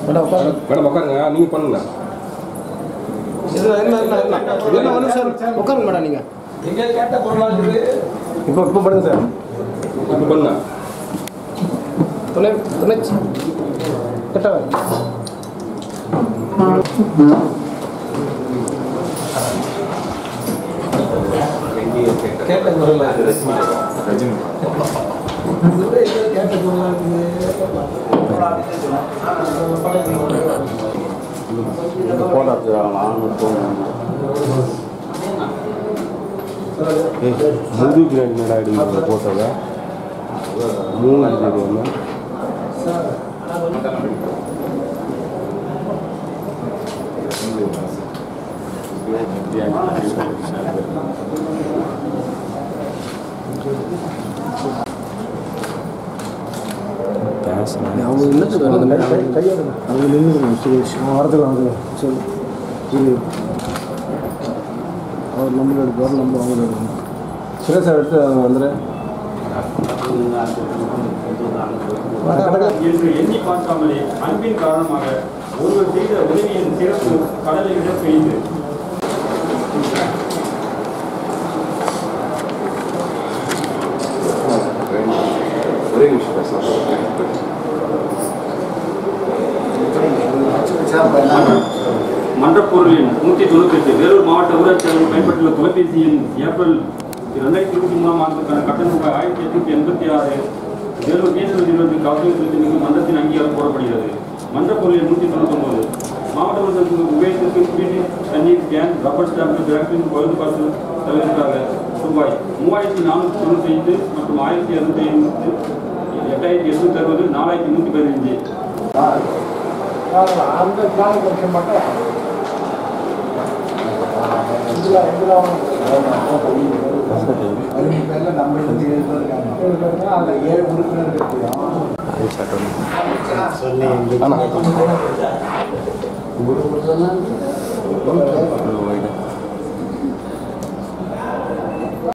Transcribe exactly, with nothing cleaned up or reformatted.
Madam madam உட்காருங்க, நீங்கள் பண்ணுங்க. ஒன்று சார் உட்காருங்க மேடம். நீங்கள் எங்கே கேட்ட பொருளாக இருக்குது. இப்போ இப்போ பண்ணுங்க சார். இப்போ பண்ணுங்க. துணை துணை கெட்டவா கேட்ட பொருளாக இருக்குது. ரஜினி கேட்ட பொருளாக இருக்குது. போடாது முது கிராண்ட் மேடா அடிக்கிற போட்டோவை மூணு அஞ்சு ஒன்று அவங்க என்னத்துக்கு அவங்க நின்றுக்கணும் சுரேஷ் வரதுக்கு அவங்க சரி இது அவர் நம்பர் எடுப்பார் நம்பர் அவங்க எடுக்கணும். சுரேஷ் சார் எடுத்து வந்துடுறேன் என்று எண்ணி பார்க்காமலே அன்பின் காரணமாக ஒருவர் செய்த உதவியின் சிறப்பு கடலை விட பெய்து. ஒரே நிமிஷம் பேசலாம். மன்றப்பொருளின் நூற்றி தொண்ணூற்றி எட்டு வேலூர் மாவட்ட ஊராட்சி தலைவர் பயன்பட்டுள்ள தொலைபேசியின் ஏப்ரல் இரண்டாயிரத்தி இருபத்தி மூணாம் ஆண்டுக்கான கட்டண ரூபாய் ஆயிரத்தி எட்நூற்றி எண்பத்தி ஆறு வேலூர் தேசிய நிறுவனத்தின் கவுன்சில் மன்றத்தின் அங்கீகாரம் கோரப்படுகிறது. மன்றப்பொருளின் நூற்றி தொண்ணூற்றி ஒன்பது மாவட்ட மன்றத்திற்கு உபயோகத்திற்கு குடிநீர் தண்ணீர் கேன் ரப்பர் ஸ்டாம்பு ஜாக்சின் பழுது காசு தலைவருக்காக ரூபாய் மூவாயிரத்தி நானூற்றி தொண்ணூற்றி ஐந்து மற்றும் ஆயிரத்தி இரநூத்தி ஐம்பத்து எட்டாயிரத்தி எண்ணூற்றி அறுபது நாலாயிரத்தி நூற்றி பதினஞ்சு. அந்த காலம் கொடுக்க மாட்டேன். ஏழு உறுப்பினர்கள் சொல்லி